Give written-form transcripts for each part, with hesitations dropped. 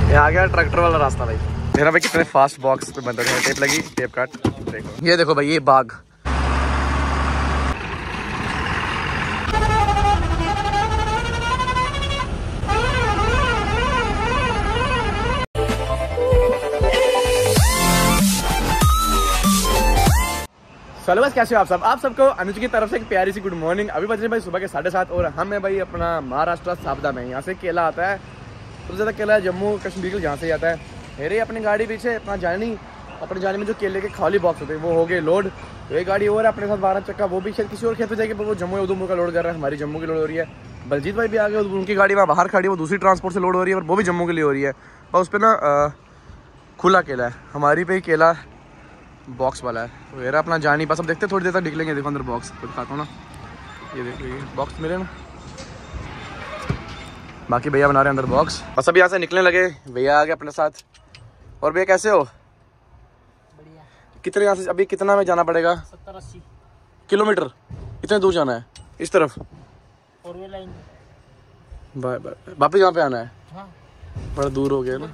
ये आ गया ट्रैक्टर वाला रास्ता भाई। मेरा भाई कितने फास्ट बॉक्स पे बंदा है, टेप लगी, टेप काट, देखो ये देखो भाई ये बाग। चलो बस कैसे हो आप सबको अनुज की तरफ से एक प्यारी सी गुड मॉर्निंग। अभी बज रहे भाई सुबह के 7:30 और हम है भाई अपना महाराष्ट्र साबदा में। यहाँ से केला आता है, सबसे ज़्यादा केला जम्मू कश्मीर के जहाँ से आता है। मेरे अपनी गाड़ी पीछे अपनी जानी में जो केले के खाली बॉक्स होते हैं वो हो गए लोड। तो एक गाड़ी और है अपने साथ 12 चक्का, वो भी शायद किसी और खेत पे जाएगी, पर वो जम्मू उधमपुर का लोड कर रहा है। हमारी जम्मू की लोड हो रही है। बलजीत भाई भी आ गए, उनकी गाड़ी वहाँ बाहर खड़ी है, वो दूसरी ट्रांसपोर्ट से लोड हो रही है और वो भी जम्मू के लिए हो रही है। पर उस पर ना खुला केला है, हमारी पे ही केला बॉक्स वाला है। मेरा अपना जानी पास अब देखते थोड़ी देर तक निकलेंगे। देखो अंदर बॉक्स तो दिखाता हूँ ना, ये देखो ये बॉक्स मिले ना, बाकी भैया बना रहे हैं अंदर बॉक्स। बस अभी यहाँ से निकलने लगे, भैया आ गए अपने साथ। और भैया कैसे हो? बढ़िया। कितने यहाँ से अभी कितना में जाना पड़ेगा? 70-80 किलोमीटर। इतने दूर जाना है इस तरफ? 4 वे लाइन। वापस यहाँ पे आना है? हाँ। बड़ा दूर हो गया ना।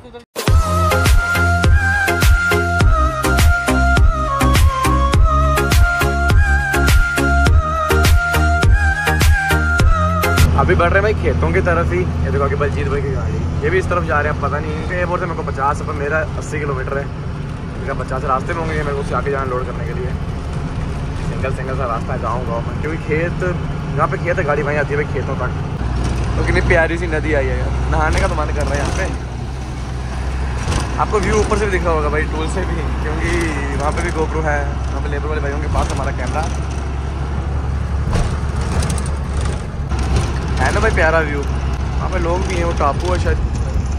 अभी बढ़ रहे हैं भाई खेतों की तरफ ही। ये देखो कि बलजीत भाई की गाड़ी, ये भी इस तरफ जा रहे हैं। पता नहीं इनके एयरपोर्ट से मेरे को 50, पर मेरा 80 किलोमीटर है। इनका 50 रास्ते में होंगे मेरे को आके जाना लोड करने के लिए। सिंगल सा रास्ता है गाँव में, क्योंकि खेत यहाँ पे खेत है, गाड़ी वहीं आती है भाई खेतों तक। तो कितनी प्यारी सी नदी आई है यार, नहाने का तो मन कर रहा है यहाँ पे। आपको व्यू ऊपर से भी दिख रहा होगा भाई, टूल से भी, क्योंकि वहाँ पे भी गोप्रो है। वहाँ पे लेबर वाले भाइयों के पास हमारा कैमरा है ना भाई, प्यारा व्यू। वहाँ पे लोग भी हैं, वो टापू है शायद।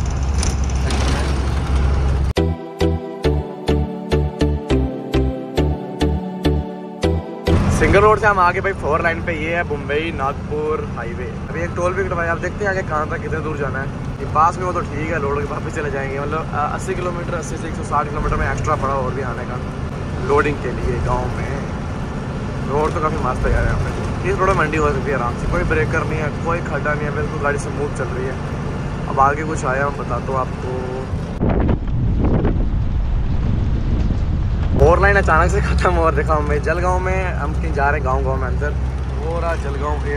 सिंगल रोड से हम आगे भाई 4 लाइन पे, ये है मुंबई नागपुर हाईवे। अभी एक टोल भी कटवाया, आप देखते हैं आगे कहाँ तक कितने दूर जाना है। ये पास में हो तो ठीक है, लोड के वापस चले जाएंगे। मतलब 80 किलोमीटर, 80 से 160 किलोमीटर में एक्स्ट्रा पड़ा और भी आने का लोडिंग के लिए गाँव में। रोड तो काफ़ी मस्त है यार यहाँ पे। इस रोड में मंडी हो सकती है आराम से, कोई ब्रेकर नहीं है, कोई खड्डा नहीं है, बिल्कुल गाड़ी स्मूथ चल रही है। अब आगे कुछ आया मैं बताता हूँ आपको। 4 लाइन अचानक से खत्म हो देखा हमें जलगांव में। हम कहीं जा रहे हैं गांव में अंदर, वो रहा जलगांव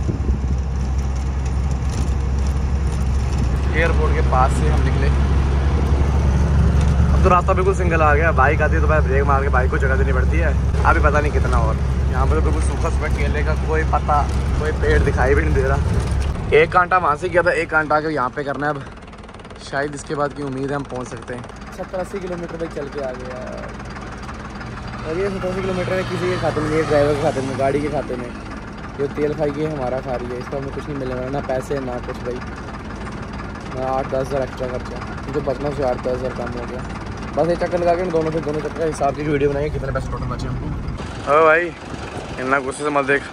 एयरपोर्ट के पास से हम निकले। अब तो रास्ता बिल्कुल सिंगल आ गया, बाइक आती है तो पहले ब्रेक मार के बाइक को जगह देनी पड़ती है। अभी पता नहीं कितना और यहाँ पर तो बिल्कुल सूखा केले का कोई पता, कोई पेड़ दिखाई भी नहीं दे रहा। 1 घंटा वहाँ से किया था, 1 घंटा के यहाँ पे करना है। अब शायद इसके बाद की उम्मीद है हम पहुँच सकते हैं। 70-80 किलोमीटर तक चल के आ गया। और ये 70-80 किलोमीटर है किसी के खाते में नहीं है, ड्राइवर के खाते में, गाड़ी के खाते में। जो तेल खाएगी हमारा खा रही है, इसका हमें कुछ नहीं मिलेगा, ना पैसे ना कुछ भाई, ना 8-10 हज़ार एक्स्ट्रा खर्चा। मुझे बचना से 8-10 हज़ार कम हो गया। बस एक चक्कर लगा के दोनों चक्कर का हिसाब की वीडियो बनाएंगे, कितने पैसे टोटल बचे हमको। ओ भाई इतना गुस्से से मत देख,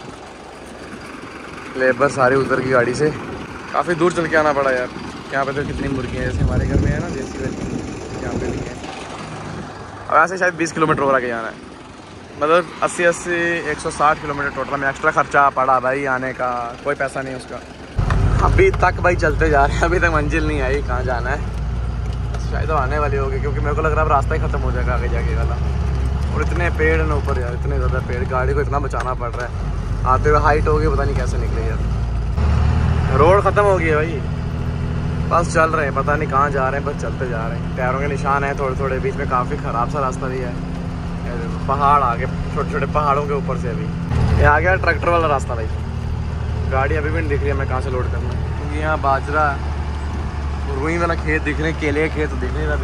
लेबर सारे उधर की गाड़ी से काफ़ी दूर चल के आना पड़ा यार। यहाँ पे तो कितनी मुर्गियाँ जैसे हमारे घर में है ना, देसी वाली, यहाँ पे भी है। अब यहाँ से शायद 20 किलोमीटर और आगे जाना है, मतलब 80-160 किलोमीटर टोटल में एक्स्ट्रा खर्चा पड़ा भाई आने का, कोई पैसा नहीं उसका। अभी तक भाई चलते जा रहे हैं, अभी तक मंजिल नहीं आई कहाँ जाना है। शायद तो आने वाली होगी, क्योंकि मेरे को लग रहा है अब रास्ता ही खत्म हो जाएगा आगे जाके वाला। और इतने पेड़ हैं ऊपर यार, इतने ज़्यादा पेड़, गाड़ी को इतना बचाना पड़ रहा है। आते हुए हाइट होगी, पता नहीं कैसे निकले यार। रोड ख़त्म हो गई है भाई, बस चल रहे हैं, पता नहीं कहाँ जा रहे हैं, बस चलते जा रहे हैं। टायरों के निशान हैं थोड़े थोड़े, बीच में काफ़ी ख़राब सा रास्ता भी है। पहाड़ आगे, छोटे छोटे पहाड़ों के ऊपर से अभी ये आ गया ट्रैक्टर वाला रास्ता भाई। गाड़ी अभी भी नहीं दिख रही है, मैं कहाँ से लोड करना, क्योंकि यहाँ बाजरा रुई वाला खेत दिख रहे हैं, केले के खेत दिख रहे हैं।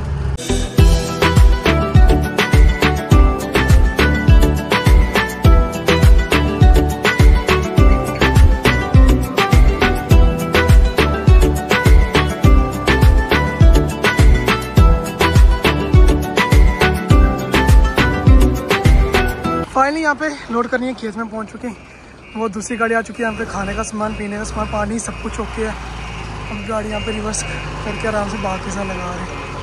फाइनली यहाँ पे लोड करनी है, खेत में पहुँच चुके हैं। वो दूसरी गाड़ी आ चुकी है, यहाँ पे खाने का सामान, पीने का सामान, पानी, सब कुछ ओके है। हम गाड़ी यहाँ पे रिवर्स करके आराम से बाकी साथ लगा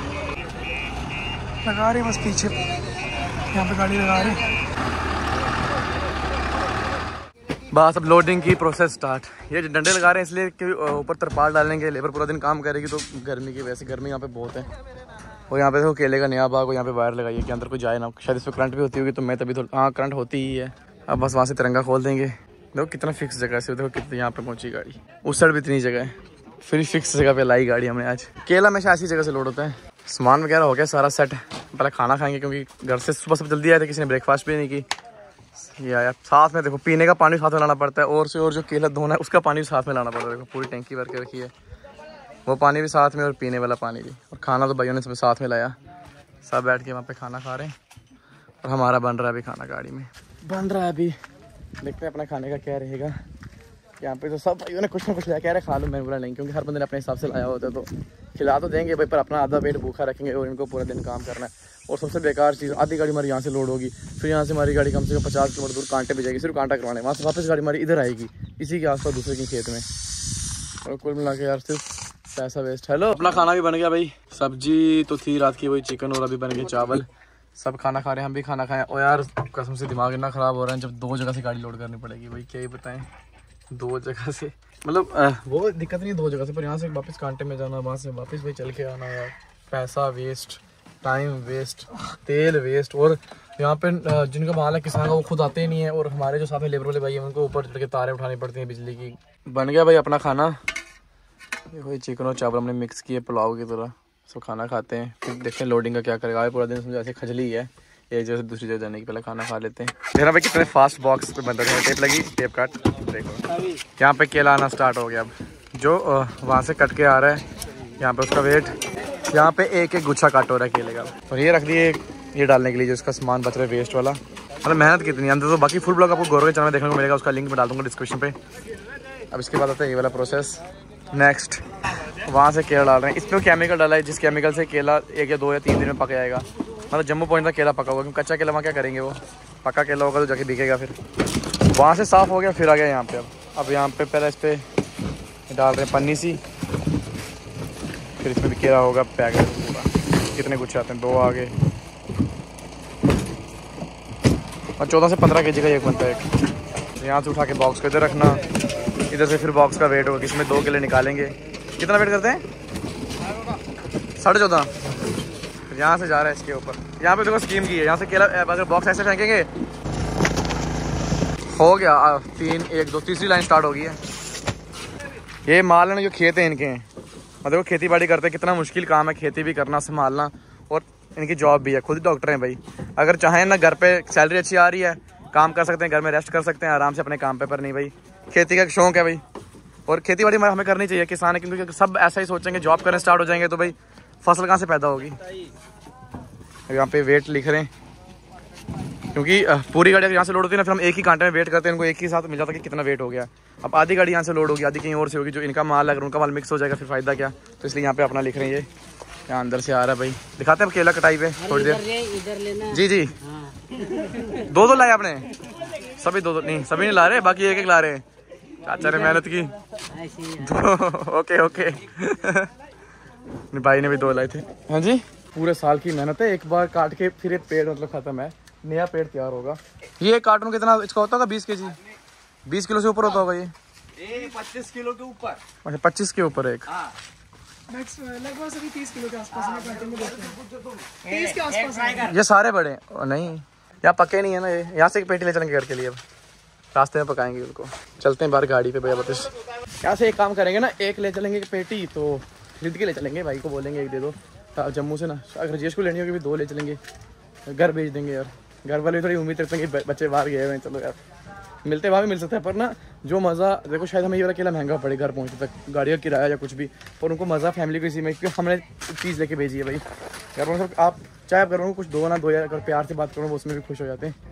रहे बस पीछे यहाँ पे गाड़ी लगा रहे। बस अब लोडिंग की प्रोसेस स्टार्ट। ये डंडे लगा रहे हैं इसलिए कि ऊपर तरपाल डालेंगे, लेबर पूरा दिन काम करेगी तो गर्मी की वजह से, गर्मी यहाँ पे बहुत है। और यहाँ पे देखो केले का नया बाग, और यहाँ पे वायर लगाई है कि अंदर कोई जाए ना, शायद इस पर करंट भी होती होगी तो मैं तभी थोड़ा, हाँ करंट होती ही है। अब बस वहाँ से तिरंगा खोल देंगे। देखो कितना फिक्स जगह से, देखो कितनी यहाँ पे पहुँची गाड़ी, उस साइड भी इतनी जगह है, फिर फिक्स जगह पे लाई गाड़ी हमने आज। केला हमेशा ऐसी जगह से लोड होता है। सामान वगैरह हो गया सारा सेट, पहले खाना खाएंगे क्योंकि घर से सुबह सब जल्दी आए थे, किसी ने ब्रेकफास्ट भी नहीं की। ये आया साथ में, देखो पीने का पानी साथ में लाना पड़ता है, और से और जो केला धोना है उसका पानी भी साथ में लाना पड़ता है। देखो पूरी टैंकी भर के रखी है, वो पानी भी साथ में और पीने वाला पानी भी। और खाना तो भाइयों ने सब साथ में लाया, सब बैठ के वहाँ पे खाना खा रहे हैं। और हमारा बन रहा है अभी खाना, गाड़ी में बन रहा है अभी, देखते हैं अपना खाने का क्या रहेगा। यहाँ पे तो सब भाइयों ने कुछ ना कुछ लाया, कह रहे खा लो, मैं बोला नहीं, क्योंकि हर बंदे ने अपने हिसाब से लाया होता है तो खिला तो देंगे भाई, पर अपना आधा पेट भूखा रखेंगे और इनको पूरा दिन काम करना है। और सबसे बेकार चीज़, आधी गाड़ी हमारी यहाँ से लोड होगी, फिर यहाँ से हमारी गाड़ी कम से कम 50 किलोमीटर दूर कांटे पे जाएगी, सिर्फ कांटा करवाने, वहाँ से वापस गाड़ी हमारी इधर आएगी इसी के आसपास दूसरे के खेत में। और कुल मिला के यार सिर्फ पैसा वेस्ट। हेलो, अपना खाना भी बन गया भाई, सब्जी तो थी रात की वही चिकन, और अभी बन गए चावल, सब खाना खा रहे हैं, हम भी खाना खाएं। और यार कसम से दिमाग इतना ख़राब हो रहा है जब 2 जगह से गाड़ी लोड करनी पड़ेगी भाई, क्या ही बताएं, 2 जगह से, मतलब वो दिक्कत नहीं है 2 जगह से, पर यहाँ से वापस कांटे में जाना, वहाँ से वापस भाई चल के आना, यार पैसा वेस्ट, टाइम वेस्ट, तेल वेस्ट। और यहाँ पे जिनका माल है किसान का वो खुद आते ही नहीं है, और हमारे जो साथ में लेबर वाले भाई हैं उनको ऊपर चढ़ के तारें उठानी पड़ती हैं बिजली की। बन गया भाई अपना खाना, देखो चिकन और चावल हमने मिक्स किए पुलाव की तरह, सब खाना खाते हैं, फिर देखते हैं लोडिंग का क्या करेगा। पूरा दिन समझो ऐसे खजली है, एक जगह से दूसरी जगह जाने की, पहले खाना खा लेते हैं। देखना भाई कितने फास्ट बॉक्स पे बंद है, टेप लगी, टेप काट, देखो यहाँ पे केला आना स्टार्ट हो गया। अब जो वहाँ से कट के आ रहा है यहाँ पे उसका वेट, यहाँ पे एक एक गुच्छा काट हो रहा है केले का। और ये रख दिए ये डालने के लिए जो इसका सामान बच रहा है वेस्ट वाला, मतलब मेहनत कितनी अंदर। तो बाकी फुल ब्लॉग आपको गौरव के चैनल में देखने को मिलेगा, उसका लिंक मैं डाल दूँगा डिस्क्रिप्शन पे। अब इसके बाद आता है ये वाला प्रोसेस। नेक्स्ट वहाँ से केला डाल रहे हैं, इसमें केमिकल डाला है जिस केमिकल से केला 1 या 2 या 3 दिन में पक जाएगा, मतलब जम्मू पॉइंट तक केला पका होगा, क्योंकि कच्चा केला वहाँ क्या करेंगे, वो पका केला होगा तो जाके बिकेगा। फिर वहाँ से साफ़ हो गया, फिर आ गया यहाँ पे। अब यहाँ पे पहले इस पर डाल रहे हैं पन्नी सी, फिर इसमें भी केला होगा पैकेट पूरा। कितने गुच्छे आते हैं, 2 आ गए, और 14 से 15 kg का एक बनता है एक। यहाँ से उठा के बॉक्स को इधर रखना, इधर से फिर बॉक्स का वेट होगा, इसमें 2 केले निकालेंगे। कितना वेट करते हैं, 14.5। यहाँ से जा रहा है इसके ऊपर, यहाँ पे देखो स्कीम की है, यहाँ से केला अगर बॉक्स ऐसे फेंकेंगे हो गया 3 1 2 तीसरी लाइन स्टार्ट हो गई है। ये माल है ना जो खेत है इनके हैं, और देखो खेती बाड़ी करते हैं, कितना मुश्किल काम है खेती भी करना, संभालना, और इनकी जॉब भी है, खुद डॉक्टर हैं भाई। अगर चाहें ना घर पे सैलरी अच्छी आ रही है, काम कर सकते हैं, घर में रेस्ट कर सकते हैं आराम से अपने काम पे, पर नहीं भाई खेती का शौक है भाई, और खेती बाड़ी हमें करनी चाहिए, किसान है, क्योंकि सब ऐसा ही सोचेंगे जॉब करने स्टार्ट हो जाएंगे तो भाई फसल कहाँ से पैदा होगी। यहाँ पे वेट लिख रहे हैं, क्योंकि पूरी गाड़ी यहाँ से लोड होती है ना, फिर हम एक ही कांटे में वेट करते हैं, इनको एक ही साथ मिल जाता है कि कितना वेट हो गया। अब आधी गाड़ी यहाँ से लोड होगी, आधी कहीं और से होगी, जो इनका माल है अगर उनका माल मिक्स हो जाएगा फिर फायदा क्या, तो इसलिए यहाँ पे अपना लिख रहे हैं। ये यहाँ अंदर से आ रहा है भाई, दिखाते हैं केला कटाई पे थोड़ी देर। जी जी 2 लाए आपने, सभी 2 नहीं, सभी नहीं ला रहे, बाकी 1 ला रहे हैं, चाचा ने मेहनत की। ओके ओके भाई ने भी 2 लाए थे। हाँ जी, पूरे साल की मेहनत है, एक बार काट के फिर एक पेड़ मतलब खत्म है, नया पेड़ तैयार होगा। ये कार्टून कितना इसका होता होगा, 20 kg, 20 किलो से ऊपर होता होगा ये 25 किलो के ऊपर। अच्छा 25 के ऊपर एक, लगभग सभी 30 किलो के आसपास में, 30 के आसपास। ये सारे बड़े नहीं, यहाँ पके नहीं है ना, ये यहाँ से एक पेटी ले चलेंगे घर के लिए, अब रास्ते में पकाएंगे उनको। चलते हैं बाहर गाड़ी पे भैया, बतिश यहाँ से एक काम करेंगे ना, एक ले चलेंगे पेटी, तो खरीद के ले चलेंगे, भाई को बोलेंगे एक दे दो जम्मू से ना, अगर राजेश को लेनी होगी भी 2 ले चलेंगे, घर भेज देंगे यार। घर वाले थोड़ी उम्मीद रखते हैं कि बच्चे बाहर गए हुए हैं, चलो यार मिलते वहाँ भी मिल सकता है, पर ना जो मज़ा देखो, शायद हमें ये वाला केला महंगा पड़े घर पहुँचने तक, गाड़ी का किराया या कुछ भी, पर उनको मज़ा फैमिली को इसी में, क्योंकि हमने चीज़ लेके भेजी है भाई। यार आप चाहे आप करो कुछ 2 ना 2 यार, अगर प्यार से बात करो वो उसमें भी खुश हो जाते हैं।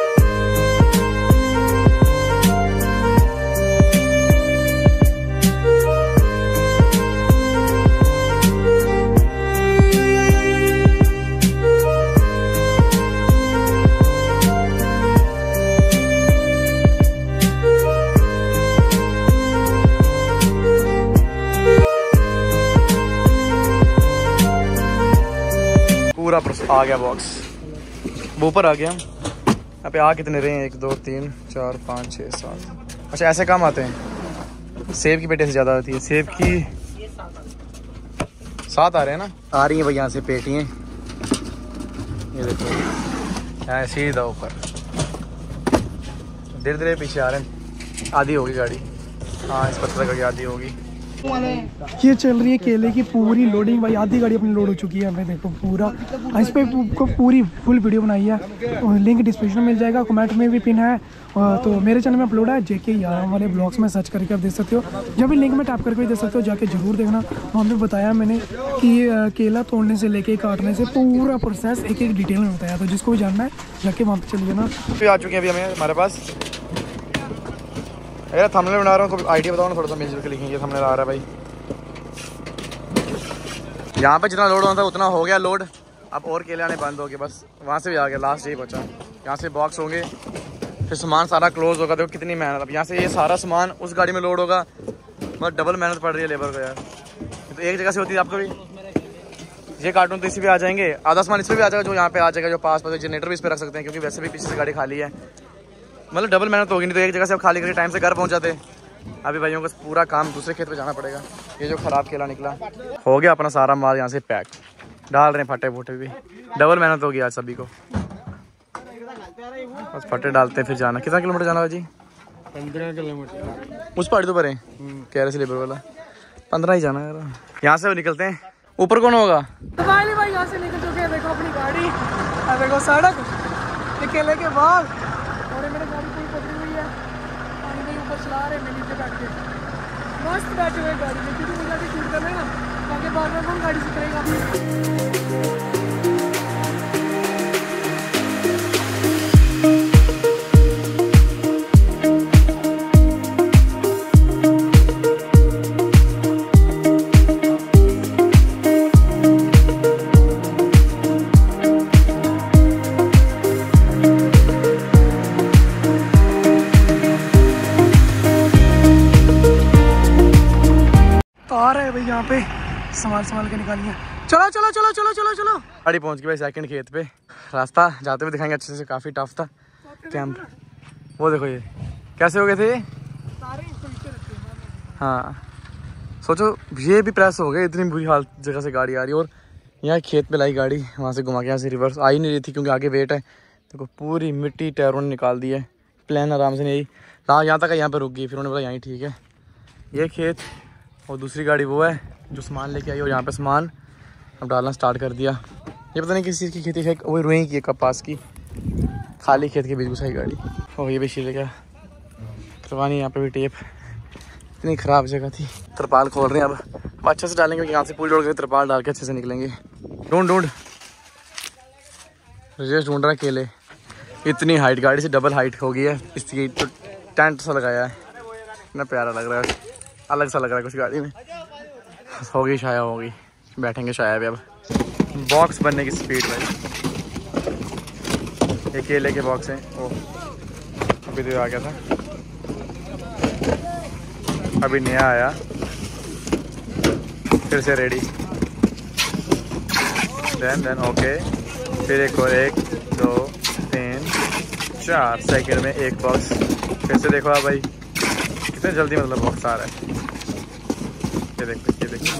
पूरा आ गया बॉक्स, वो ऊपर आ गया। यहाँ पे आ कितने रहे हैं, 1 2 3 4 5 6 7 अच्छा ऐसे काम आते हैं। सेब की पेटी से ज़्यादा होती है। सेब की 7 आ रहे हैं ना। आ रही हैं भाई यहाँ से पेटियाँ, ये देखो यहाँ सीधा ऊपर, धीरे धीरे पीछे आ रहे हैं। आधी होगी गाड़ी, हाँ इस पत्थर का आधी होगी। ये चल रही है केले की पूरी लोडिंग भाई, आधी गाड़ी अपनी लोड हो चुकी है। हमें देखो पूरा इस पर पूरी फुल वीडियो बनाई है, लिंक डिस्क्रिप्शन में मिल जाएगा, कमेंट में भी पिन है। तो मेरे चैनल में अपलोड है JK याराम वाले ब्लॉग्स में सर्च करके आप देख सकते हो, जब भी लिंक में टैप करके भी देख सकते हो, जाके जरूर देखना। वहाँ पे बताया मैंने कि केला तोड़ने से लेके काटने से पूरा प्रोसेस एक एक डिटेल में बताया, तो जिसको भी जानना है जाके वहाँ पे चलिए ना। आ चुके हैं अभी हमें हमारे पास। अगर थंबनेल बना रहा हूँ कोई आइडिया बताओ ना, थोड़ा सा मिल के लिखेंगे। थंबनेल आ रहा है भाई, यहाँ पे जितना लोड होना था उतना हो गया लोड। अब और केले आने बंद हो गए, बस वहाँ से भी आ गया, लास्ट यही बचा। यहाँ से बॉक्स होंगे, फिर सामान सारा क्लोज होगा। देखो कितनी मेहनत। अब यहाँ से ये सारा सामान उस गाड़ी में लोड होगा, मतलब डबल मेहनत पड़ रही है लेबर को यार। तो एक जगह से होती है आपको भी ये कार्टून तो इसी पे आ जाएंगे, आधा सामान इस पर भी आ जाएगा, जो यहाँ पे आ जाएगा, जो पास जनरेटर भी इस पर रख सकते हैं, क्योंकि वैसे भी पीछे से गाड़ी खाली है। मतलब डबल मेहनत होगी, नहीं तो एक जगह से आप खाली करके टाइम से घर पहुँच जाते। अभी भाइयों को पूरा काम दूसरे खेत पे जाना पड़ेगा। ये जो ख़राब केला निकला हो गया अपना सारा माल यहाँ से पैक, डाल रहे हैं फटे फूटे भी। डबल मेहनत होगी आज सभी को, बस फटे डालते हैं फिर जाना। कितना किलोमीटर जाना है जी? 15 किलोमीटर। उस पहाड़ी तो पर है कह रहे से लेबर वाला 15 ही जाना यार। यहाँ से निकलते हैं, ऊपर कौन होगा? तो भाई यहाँ से निकल चुके हैं, देखो अपनी गाड़ी, देखो सड़क, केले के बाद, और मेरे गाड़ी कोई पकड़ी हुई है, पानी के ऊपर चला रहे हैं, मैं नीचे बैठ के मस्त बैठे हुए गाड़ी में, क्योंकि मुझे शूट करना है ना, आगे बार बार कौन गाड़ी से करेगा। यहाँ पे संभाल के निकालिए। चलो चलो चलो चलो चलो चलो, गाड़ी पहुंच गई भाई सेकंड खेत पे। रास्ता जाते हुए दिखाएंगे अच्छे से, काफी टफ था। कैंप वो देखो, ये कैसे हो गए थे ये। हाँ सोचो ये भी प्रेस हो गए, इतनी बुरी हाल जगह से गाड़ी आ रही है। और यहाँ खेत पे लाई गाड़ी, वहाँ से घुमा के यहाँ से रिवर्स आ ही नहीं रही थी, क्योंकि आगे वेट है। देखो पूरी मिट्टी टायरों ने निकाल दी है, प्लान आराम से नहीं आई, यहाँ तक यहाँ पे रुक गई। फिर उन्होंने बोला यहीं ठीक है। ये खेत और दूसरी गाड़ी वो है जो सामान लेके आई, और यहाँ पे सामान अब डालना स्टार्ट कर दिया। ये पता नहीं किस चीज़ की खेती है, वो रुई की है, कपास की, खाली खेत के बीच घुसाई गाड़ी। और ये भी शीले का करवानी, यहाँ पे भी टेप, इतनी ख़राब जगह थी। तरपाल खोल रहे हैं अब अच्छे से डालेंगे, यहाँ से पुल जोड़ के तरपाल डाल के अच्छे से निकलेंगे। ढूंढ रजेश ढूंढ रहा है केले। इतनी हाइट, गाड़ी से डबल हाइट हो गई है इसकी। तो टेंट सा लगाया है, इतना प्यारा लग रहा है, अलग सा लग रहा है कुछ गाड़ी में। होगी शाया होगी, बैठेंगे शाया भी। अब बॉक्स बनने की स्पीड भाई, ये केले के बॉक्स हैं। वो अभी तो आ गया था, अभी नया आया, फिर से रेडी। देन ओके, फिर एक और 1 2 3 4 सेकंड में एक बॉक्स। फिर से देखो आप भाई कितने जल्दी मतलब बॉक्स आ रहा है। ये देखो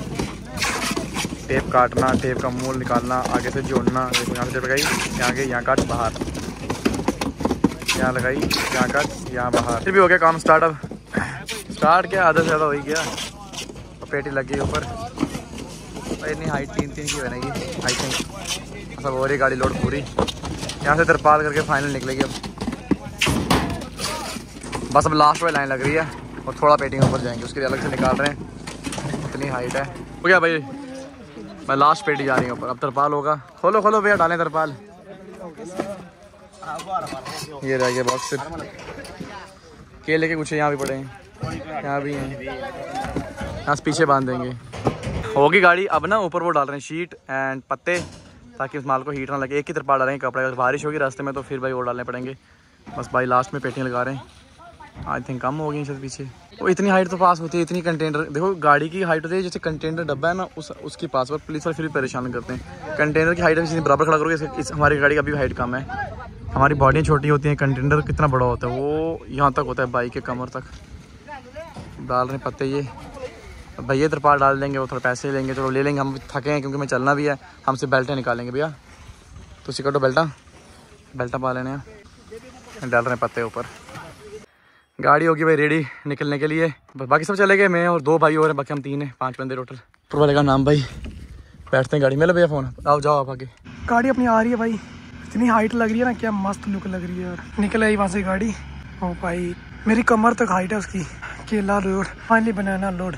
टेप काटना, टेप का मूल निकालना, आगे से जोड़ना। देखो यहाँ से टेप लगाई, यहाँ गई, यहाँ काट बाहर, यहाँ लगाई, यहाँ काट, यहाँ बाहर। फिर भी हो गया काम स्टार्ट। अब स्टार्ट क्या, आधा से ज़्यादा हो ही गया। और पेटी लग गई ऊपर, इतनी हाइट 3-3 की बनेगी आई थिंक। सब हो रही गाड़ी लोड पूरी, यहाँ से तरपाल करके फाइनल निकलेगी। अब बस अब लास्ट वाली लाइन लग रही है, और थोड़ा पेटिंग ऊपर जाएंगे, उसके लिए अलग से निकाल रहे हैं। इतनी हाइट है। हो गया भाई, मैं लास्ट पेटी जा रही हूँ ऊपर। अब तरपाल होगा, खोलो भैया, डालें तरपाल। ये रह गया बॉक्स सिर्फ। केले के गुच्छे यहाँ भी पड़े हैं, यहाँ भी हैं, यहाँ से पीछे बांध देंगे। होगी गाड़ी। अब ना ऊपर वो डाल रहे हैं शीट एंड पत्ते, ताकि उस माल को हीट ना लगे। एक ही तरपाल डाल रहे हैं कपड़े, अगर बारिश होगी रास्ते में तो फिर भाई वो डालने पड़ेंगे। बस भाई लास्ट में पेटिंग लगा रहे हैं। आई थिंक कम हो गई शायद पीछे। वो इतनी हाइट तो पास होती है, इतनी कंटेनर देखो गाड़ी की हाइट होती है, जैसे कंटेनर डब्बा है ना उसके पास। पर पुलिस वाले फिर भी परेशान करते हैं। कंटेनर की हाइट बराबर खड़ा करोगे, हमारी गाड़ी का भी हाइट कम है। हमारी बॉडी छोटी होती है, कंटेनर कितना बड़ा होता है, वो यहाँ तक होता है, बाइक के कमर तक। डाल रहे पत्ते ये भैया तिरपाल डाल देंगे, वो थोड़ा पैसे लेंगे, चलो ले लेंगे, हम थके हैं क्योंकि मैं चलना भी है, हमसे बेल्टें निकालेंगे भैया। तो सिकटो बेल्टा पा लेने हैं। डाल रहे हैं पत्ते ऊपर। गाड़ी होगी भाई रेडी निकलने के लिए, बाकी सब चले गए, मैं और 2 भाई और हैं, बाकी हम 3 हैं, 5 बंदे टोटल। ऊपर वाले का नाम भाई, बैठते हैं गाड़ी में। लो भैया फ़ोन, आओ जाओ आप आगे। गाड़ी अपनी आ रही है भाई, इतनी हाइट लग रही है ना, क्या मस्त लुक लग रही है यार। निकल आई वहाँ से गाड़ी, ओ भाई मेरी कमर तक हाइट है उसकी। केला रोड, फाइनली बनाना लोड।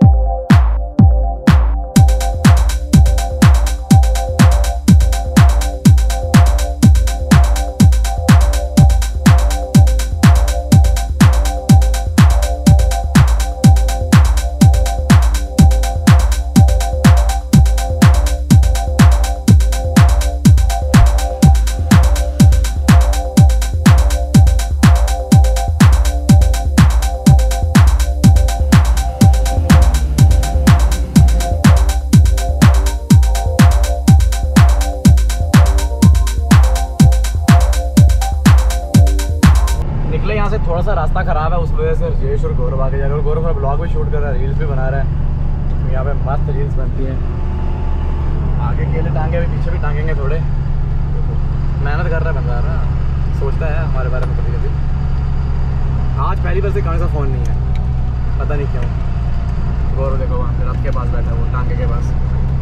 थोड़ा सा रास्ता ख़राब है, उस वजह से रजेश और गौरव आगे जाकर, गौरव अपना ब्लॉग भी शूट कर रहा है, रील्स भी बना रहा है। तो यहाँ पे मस्त रील्स बनती हैं। आगे केले टांगे, अभी पीछे भी टांगेंगे थोड़े। मेहनत कर रहा है बंदा ना, सोचता है हमारे बारे में कभी कभी। आज पहली बार से कौन सा फ़ोन नहीं है, पता नहीं क्यों। गौरव देखो वहाँ पे रथ के पास बैठा है, वो टांगे के पास।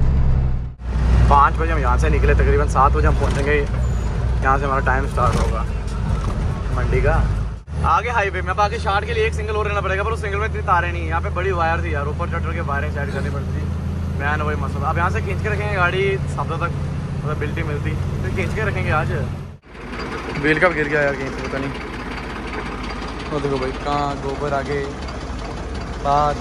5 बजे हम यहाँ से निकले, तकरीबन 7 बजे हम पहुँचेंगे। यहाँ से हमारा टाइम स्टार्ट होगा मंडी का। आगे हाईवे में, अब आगे शार्ट के लिए एक सिंगल और रहना पड़ेगा, पर उस सिंगल में इतनी तारें नहीं है। यहाँ पे बड़ी वायर थी यार, ऊपर चढ़ के वायरें साइड करनी पड़ती थी। मैं ना वही मसला, अब यहाँ से खींच के रखेंगे गाड़ी, हफ्तों तक मतलब बिल्टी मिलती तो खींच के रखेंगे। आज व्हील कब गिर गया यार कहीं से, पता नहीं। वो देखो भाई कहाँ गोबर आगे बात।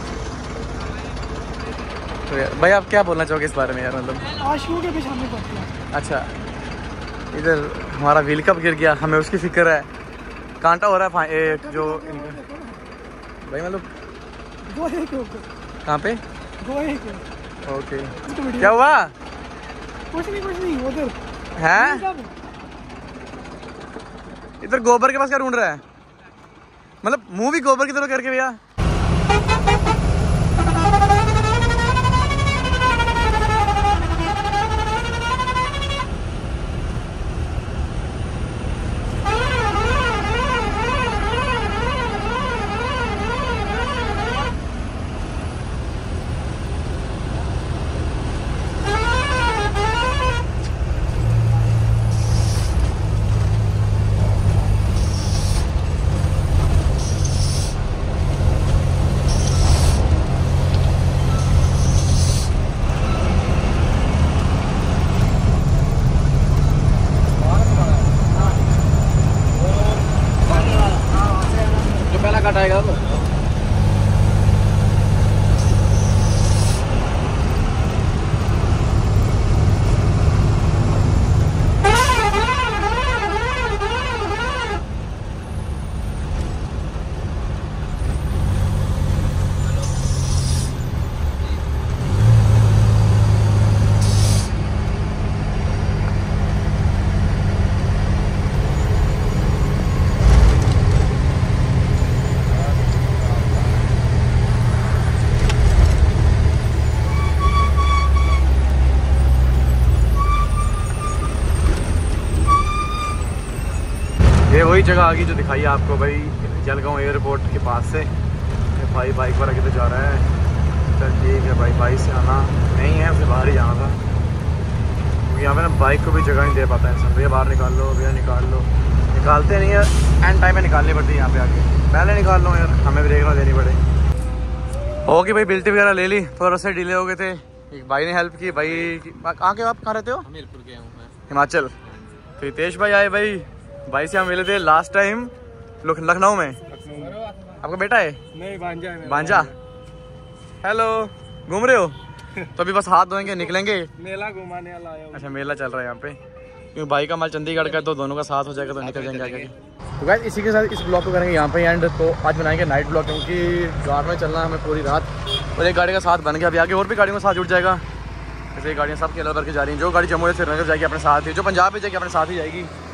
तो भाई आप क्या बोलना चाहोगे इस बारे में यार, मतलब आशिकों के पीछे हमें पड़ती है। अच्छा, इधर हमारा व्हील कब गिर गया, हमें उसकी फिक्र है। कांटा हो रहा है जो भाई, मतलब कहाँ पे ओके क्या हुआ? कुछ नहीं उधर है, इधर गोबर के पास क्या ढूंढ रहा है, मतलब मुंह भी गोबर की तरह करके भैया। आएगा तो ये वही जगह आ गई जो दिखाई आपको भाई, जलगांव एयरपोर्ट के पास से। भाई बाइक पर आगे तो जा रहा है, चल ठीक है भाई, बाइक से आना नहीं है, उसे बाहर ही जाना था। यहाँ पे ना बाइक को भी जगह नहीं दे पाता इंसान, भैया बाहर निकाल लो, भैया निकाल लो, निकालते नहीं है, एंड टाइम में निकालनी पड़ती है। यहाँ पे आके पहले निकाल लो यार, हमें भी देखना देनी पड़े। ओके भाई, बिल्टी वगैरह ले ली, थोड़ा से डिले हो गए थे, एक भाई ने हेल्प की। भाई आके आप कहाँ रहते हो? हमीरपुर गया हूँ मैं, हिमाचल। तो हितेश भाई आए भाई से हम मिले थे लास्ट टाइम लखनऊ में। आपका बेटा है? नहीं, भांजा है। भांजा, हेलो, घूम रहे हो? तो अभी बस हाथ धोएंगे, निकलेंगे। मेला घुमाने वाला आया हूँ। अच्छा, मेला चल रहा है यहाँ पे, क्योंकि भाई का माल चंडीगढ़ का है, तो दोनों का साथ हो जाएगा तो निकल जाएंगे आगे। तो गाइस इसी के साथ इस ब्लॉग को करेंगे यहाँ पे एंड। तो आज बनाएंगे नाइट ब्लॉग, क्योंकि कार में चलना हमें पूरी रात, और एक गाड़ी का साथ बन गया। अभी आगे और भी गाड़ियों का साथ जुड़ जाएगा, जैसे गाड़ियाँ सब केरल भर के जा रही हैं। जो गाड़ी जम्मू से श्रीनगर जाएगी अपने साथ ही, जो पंजाब में जाएगी अपने साथ ही जाएगी।